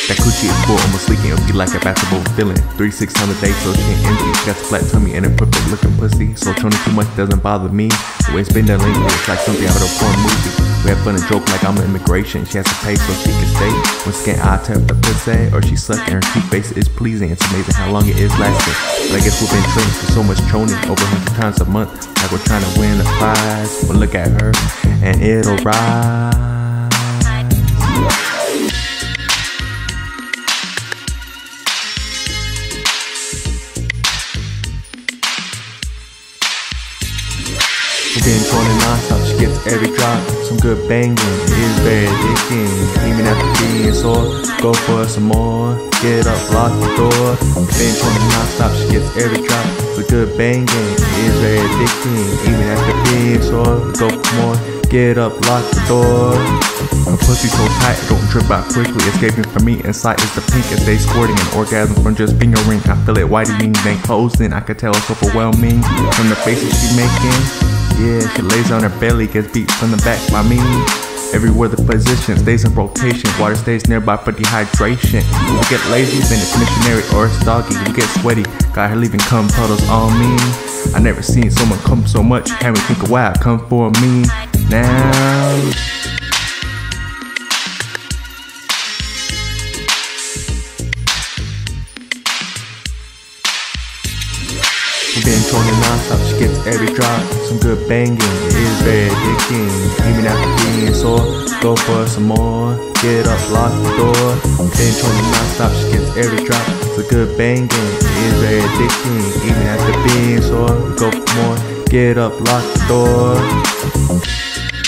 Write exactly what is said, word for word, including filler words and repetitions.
That coochie is full, almost leaking. It'll be like a basketball feeling. Three, six times a day, so she ain't empty. She got the flat tummy and a perfect looking pussy. So choning too much doesn't bother me. The way it's been done lately, it's like something out of a porn movie. We have fun and joke like I'm an immigration. She has to pay so she can stay. Once again, I tap the pussy, or she suck and her cute face is pleasing. It's amazing how long it is lasting. But I guess we've been training for so much choning over a hundred times a month, like we're trying to win a prize. But look at her, and it'll rise. We've been choning non-stop, she gets every drop. Some good banging, it is very addicting. Even after being sore, go for some more. Get up, lock the door. We've been choning non-stop, she gets every drop. Some good banging, it is very addicting. Even after being sore, go for more. Get up, lock the door. My pussy so tight, it don't drip out quickly. Escaping from me, inside is the pink. It stays squirting an orgasm from just fingering. I feel it widening, then closing. I can tell it's overwhelming from the faces she making. Yeah, she lays on her belly, gets beat from the back by me. Everywhere the position stays in rotation, water stays nearby for dehydration. We get lazy, then it's missionary or it's doggy. We get sweaty, got her leaving cum puddles on me. I never seen someone come so much, had me think, wow, come for me now. We've been choning non-stop, she gets every drop. Some good banging, it is very addicting. Even after being sore, go for some more. Get up, lock the door. We've been choning non-stop, she gets every drop. Some good banging, it is very addicting. Even after being sore, go for more. Get up, lock the door.